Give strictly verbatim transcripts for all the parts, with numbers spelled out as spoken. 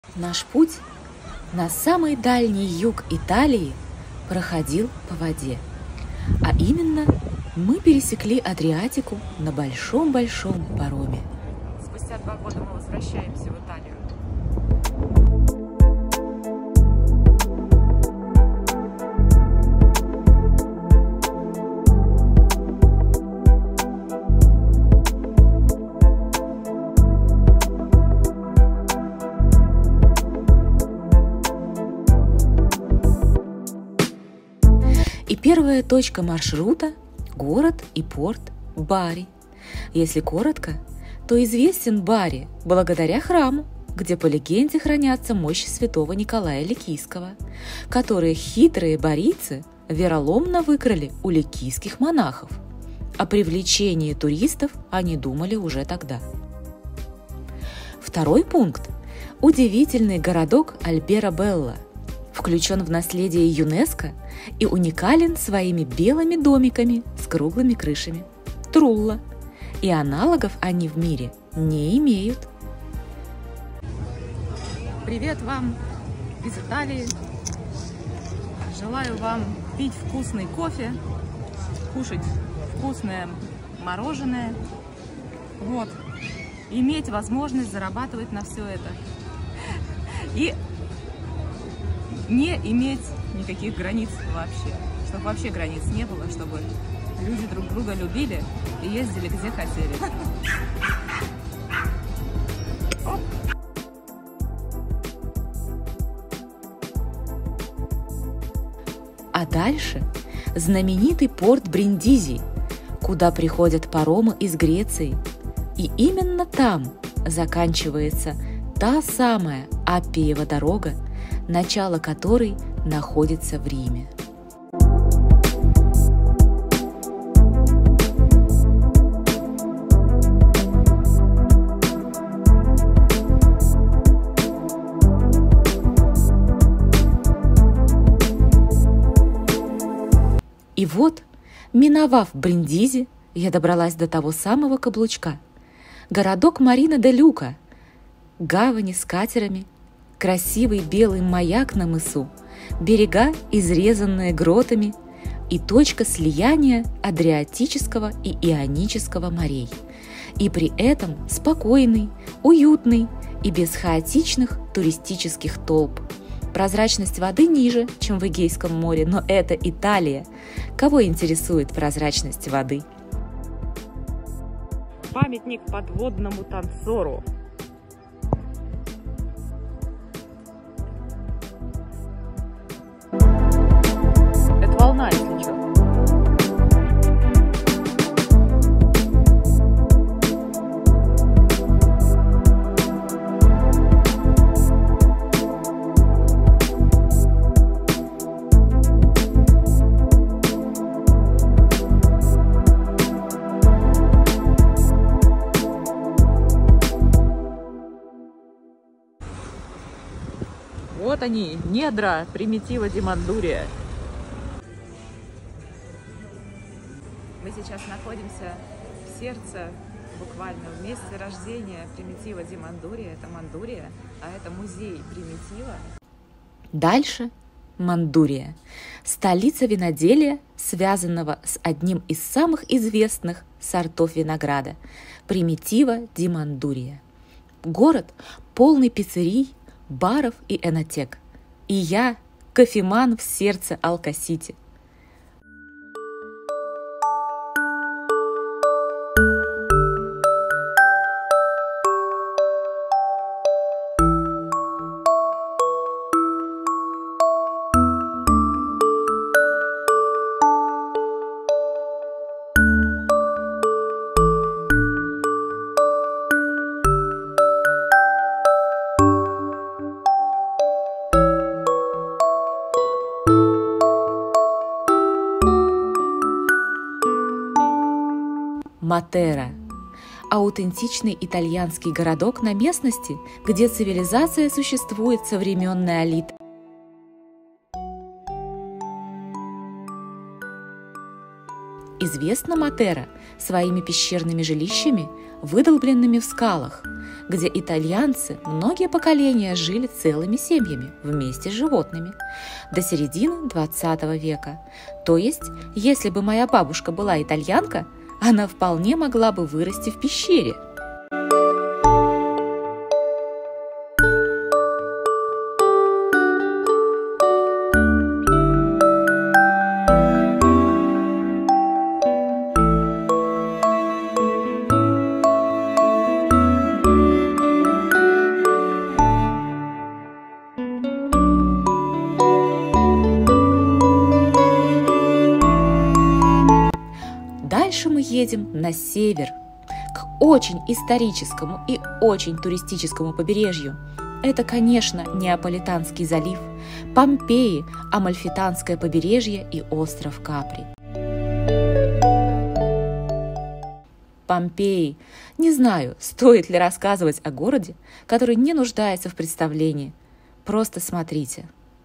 Наш путь на самый дальний юг Италии проходил по воде. А именно, мы пересекли Адриатику на большом-большом пароме. Спустя два года мы возвращаемся в Италию. И первая точка маршрута – город и порт Бари. Если коротко, то известен Бари благодаря храму, где по легенде хранятся мощи святого Николая Ликийского, которые хитрые барийцы вероломно выкрали у ликийских монахов. О привлечении туристов они думали уже тогда. Второй пункт – удивительный городок Альберо-Белла, включен в наследие ЮНЕСКО и уникален своими белыми домиками с круглыми крышами – Трулла, и аналогов они в мире не имеют. Привет вам из Италии! Желаю вам пить вкусный кофе, кушать вкусное мороженое, вот, иметь возможность зарабатывать на все это и не иметь никаких границ вообще, чтобы вообще границ не было, чтобы люди друг друга любили и ездили где хотели. А дальше знаменитый порт Бриндизи, куда приходят паромы из Греции. И именно там заканчивается та самая Аппиева дорога, начало которой находится в Риме. И вот, миновав Бриндизи, я добралась до того самого каблучка. Городок Марина-де-Люка, гавани с катерами, красивый белый маяк на мысу, берега, изрезанные гротами, и точка слияния Адриатического и Ионического морей. И при этом спокойный, уютный и без хаотичных туристических толп. Прозрачность воды ниже, чем в Эгейском море, но это Италия. Кого интересует прозрачность воды? Памятник подводному танцору. Это волна, если что. Вот они, недра примитива Димандурия. Мы сейчас находимся в сердце, буквально в месте рождения примитива Димандурия. Это Мандурия, а это музей примитива. Дальше Мандурия, столица виноделия, связанного с одним из самых известных сортов винограда – примитива Димандурия. Город полный пиццерий, баров и энотек. И я – кофеман в сердце Алка-Сити. Матера – аутентичный итальянский городок на местности, где цивилизация существует со времен неолита. известна Матера своими пещерными жилищами, выдолбленными в скалах, где итальянцы многие поколения жили целыми семьями вместе с животными до середины двадцатого века. То есть, если бы моя бабушка была итальянка, она вполне могла бы вырасти в пещере. Дальше мы едем на север, к очень историческому и очень туристическому побережью. Это, конечно, Неаполитанский залив, Помпеи, Амальфитанское побережье и остров Капри. Помпеи. Не знаю, стоит ли рассказывать о городе, который не нуждается в представлении. Просто смотрите.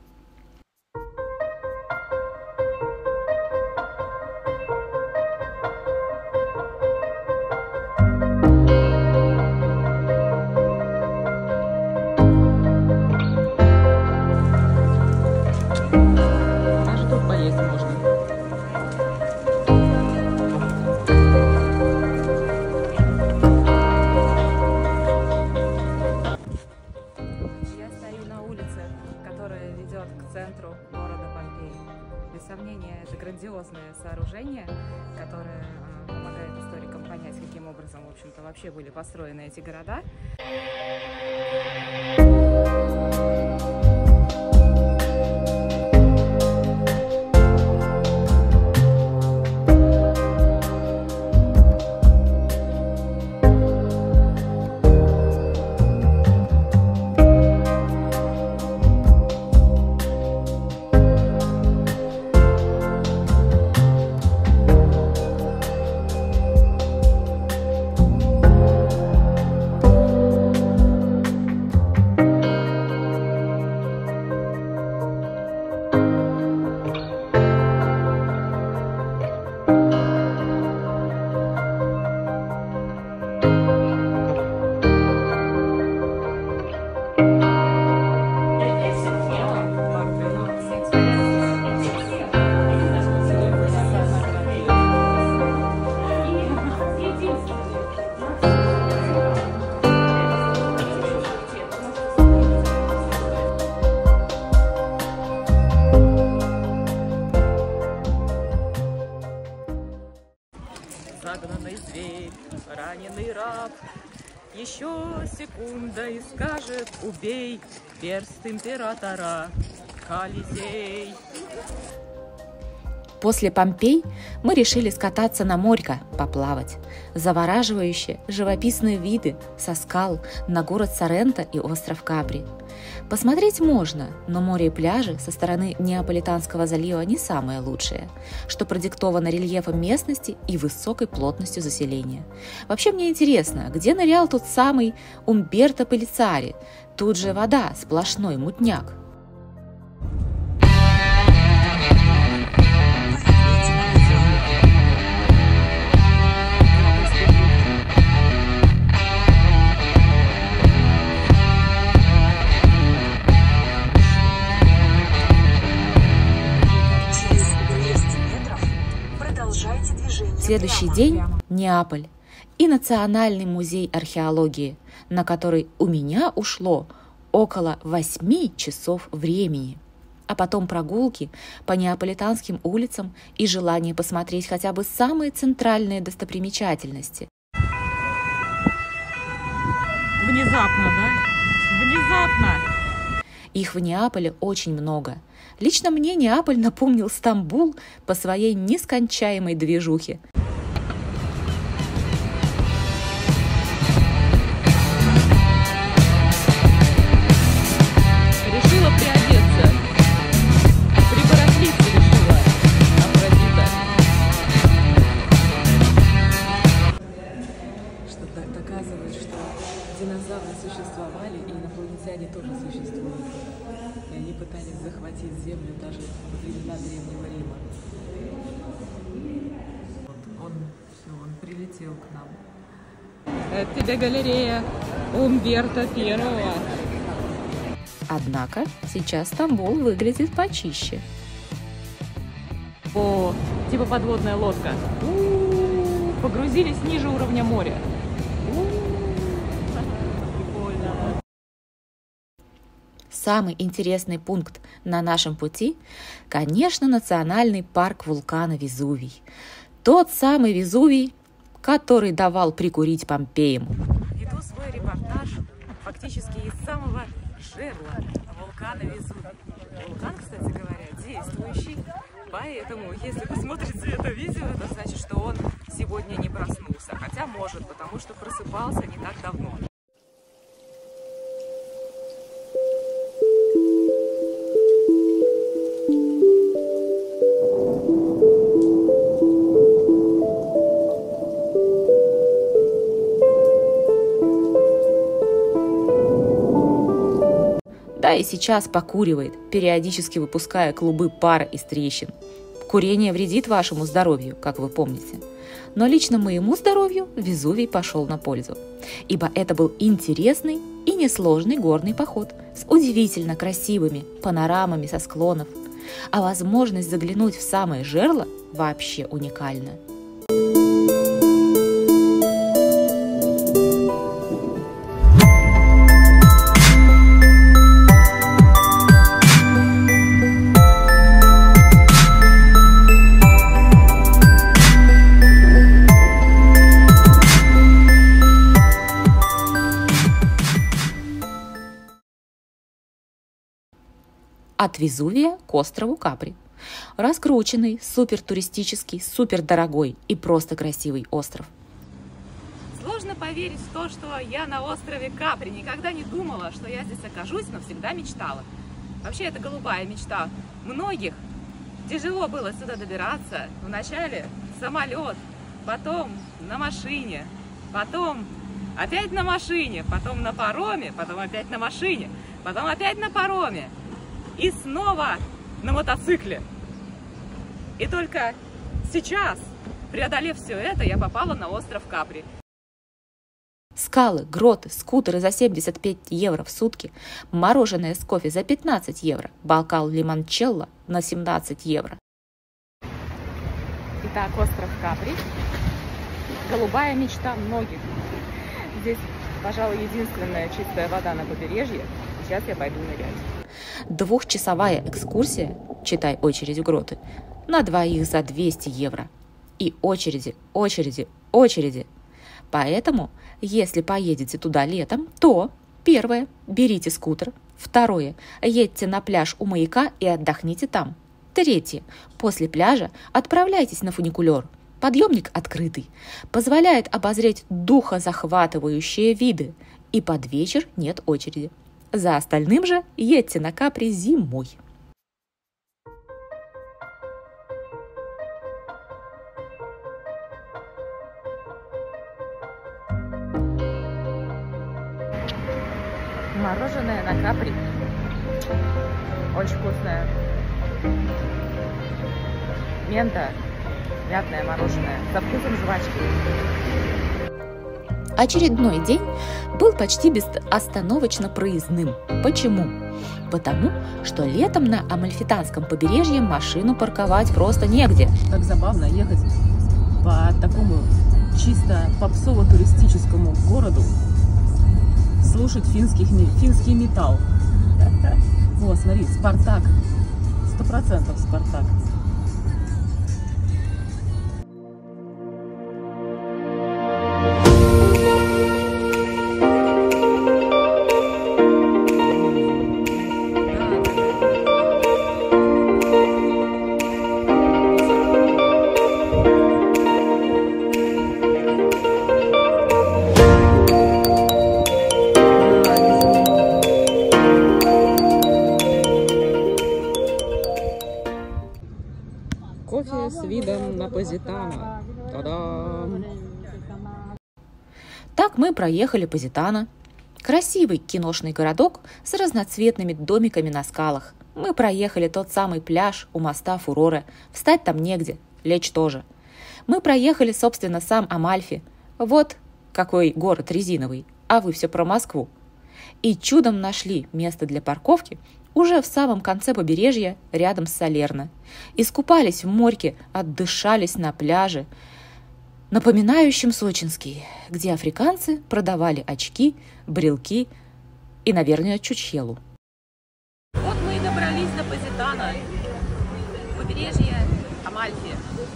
К центру города Помпеи. Без сомнения, это грандиозное сооружение, которое э, помогает историкам понять, каким образом, в общем-то, вообще были построены эти города. Загнанный зверь, раненый раб, еще секунда и скажет: убей перст императора, Колизей. После Помпей мы решили скататься на морько, поплавать. Завораживающие, живописные виды со скал на город Соренто и остров Капри. Посмотреть можно, но море и пляжи со стороны Неаполитанского залива не самые лучшие, что продиктовано рельефом местности и высокой плотностью заселения. Вообще мне интересно, где нырял тот самый Умберто Пеллицари? Тут же вода, сплошной мутняк. Следующий день – Неаполь и Национальный музей археологии, на который у меня ушло около восьми часов времени. А потом прогулки по неаполитанским улицам и желание посмотреть хотя бы самые центральные достопримечательности. Внезапно, да? Внезапно! Их в Неаполе очень много. Лично мне Неаполь напомнил Стамбул по своей нескончаемой движухе. Решила приодеться. Прибарахлиться решила. Афродита. Что-то доказывает, что динозавры существовали, и инопланетяне тоже существуют. И они пытались захватить Землю даже во времена Древнего Рима. прилетел к нам. Это тебе галерея Умберто Первого. Однако сейчас Стамбул выглядит почище. О, типа подводная лодка. У-у-у, погрузились ниже уровня моря. Прикольно. Самый интересный пункт на нашем пути, конечно, национальный парк вулкана Везувий. Тот самый Везувий, который давал прикурить Помпеям. Веду свой репортаж фактически из самого жерла вулкана Везувий. Вулкан, кстати говоря, действующий, поэтому, если вы смотрите это видео, это значит, что он сегодня не проснулся. Хотя может, потому что просыпался не так давно. Да и сейчас покуривает, периодически выпуская клубы пара из трещин. Курение вредит вашему здоровью, как вы помните. Но лично моему здоровью Везувий пошел на пользу, ибо это был интересный и несложный горный поход с удивительно красивыми панорамами со склонов, а возможность заглянуть в самое жерло вообще уникальна. От Везувия к острову Капри. Раскрученный, супертуристический, супердорогой и просто красивый остров. Сложно поверить в то, что я на острове Капри. Никогда не думала, что я здесь окажусь, но всегда мечтала. Вообще, это голубая мечта многих. Тяжело было сюда добираться. Вначале самолет, потом на машине, потом опять на машине, потом на пароме, потом опять на машине, потом опять на пароме. И снова на мотоцикле. И только сейчас, преодолев все это, я попала на остров Капри. Скалы, гроты, скутеры за семьдесят пять евро в сутки, мороженое с кофе за пятнадцать евро, бокал лимончелло на семнадцать евро. Итак, остров Капри. Голубая мечта многих. Здесь, пожалуй, единственная чистая вода на побережье. Сейчас я пойду нырять. Двухчасовая экскурсия, читай очередь в гроты, на двоих за двести евро. И очереди, очереди, очереди. Поэтому, если поедете туда летом, то первое – берите скутер. Второе – едьте на пляж у маяка и отдохните там. Третье – после пляжа отправляйтесь на фуникулер. Подъемник открытый, позволяет обозреть духозахватывающие виды. И под вечер нет очереди. За остальным же едьте на Капри зимой. Мороженое на Капри. Очень вкусное. Мента. Мятное мороженое. Со вкусом жвачки. Очередной день был почти безостановочно проездным. Почему? Потому, что летом на Амальфитанском побережье машину парковать просто негде. Так забавно ехать по такому чисто попсово-туристическому городу, слушать финских, финский металл. О, смотри, Спартак. Сто процентов Спартак. Кофе с видом на Позитано. Та-дам! Так мы проехали Позитано. Красивый киношный городок с разноцветными домиками на скалах. Мы проехали тот самый пляж у моста Фурора. Встать там негде, лечь тоже. Мы проехали, собственно, сам Амальфи. Вот какой город резиновый, а вы все про Москву. И чудом нашли место для парковки уже в самом конце побережья, рядом с Салерно. Искупались в морьке, отдышались на пляже, напоминающем сочинский, где африканцы продавали очки, брелки и, наверное, чучелу. Вот мы и добрались до Позитано, побережье Амальфи.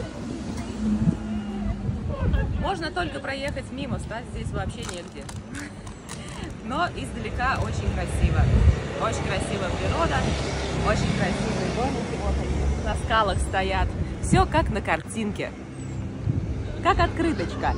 Можно только проехать мимо, стать здесь вообще негде. Но издалека очень красиво. Очень красивая природа, очень красивые домики, вот они на скалах стоят. Все как на картинке, как открыточка.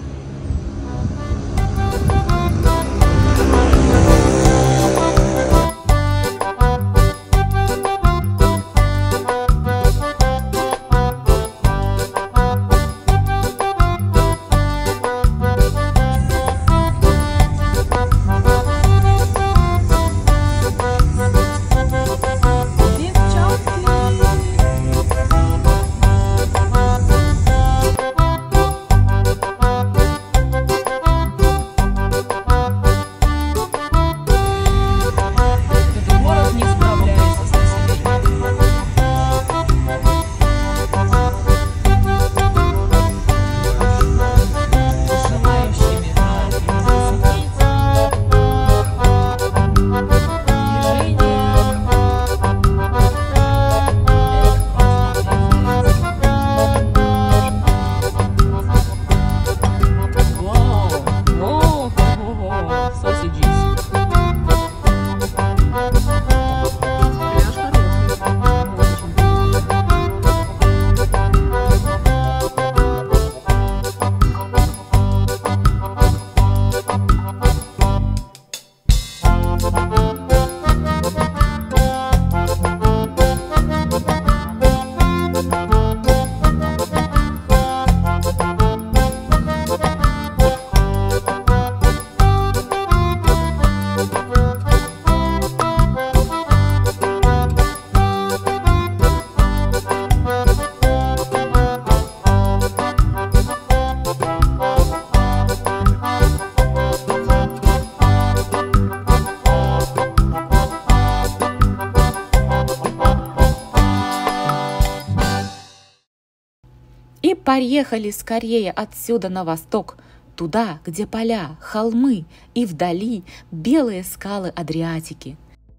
И поехали скорее отсюда на восток, туда, где поля, холмы и вдали белые скалы Адриатики.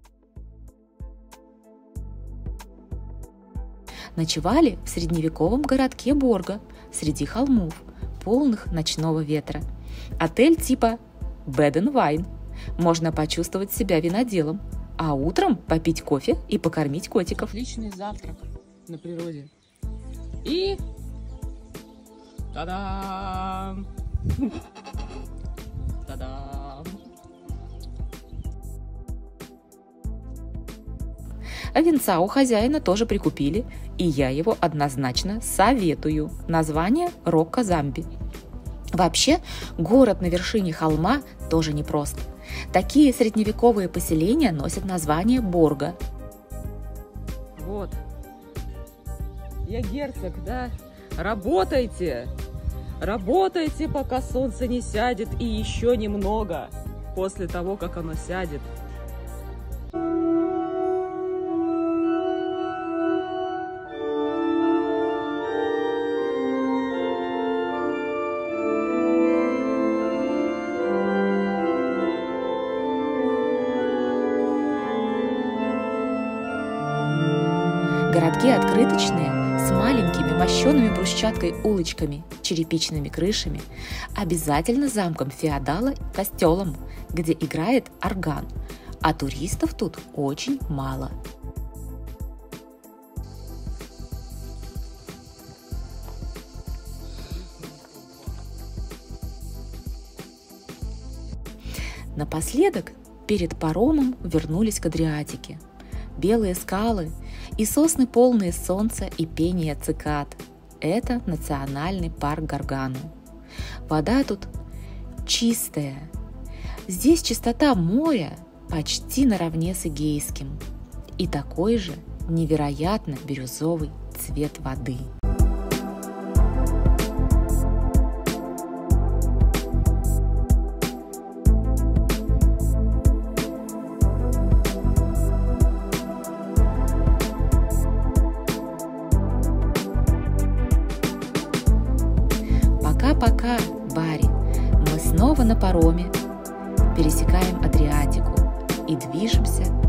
Ночевали в средневековом городке Борго, среди холмов, полных ночного ветра. Отель типа Bed and Wine. Можно почувствовать себя виноделом, а утром попить кофе и покормить котиков. Отличный завтрак на природе. И... Та-дам! Та-дам! А винца у хозяина тоже прикупили, и я его однозначно советую. Название Рокко Замби. Вообще, город на вершине холма тоже непрост. Такие средневековые поселения носят название Борго. Вот. Я герцог, да? Работайте! Работайте, пока солнце не сядет, и еще немного после того, как оно сядет. Городки открыточные, с маленькими мощеными брусчаткой улочками, черепичными крышами, обязательно замком феодала, костелом, где играет орган, а туристов тут очень мало. Напоследок, перед паромом вернулись к Адриатике. Белые скалы и сосны, полные солнца и пения цикад. Это национальный парк Гаргану. Вода тут чистая. Здесь чистота моря почти наравне с Эгейским. И такой же невероятно бирюзовый цвет воды. Пока-пока, Бари. Мы снова на пароме, пересекаем Адриатику и движемся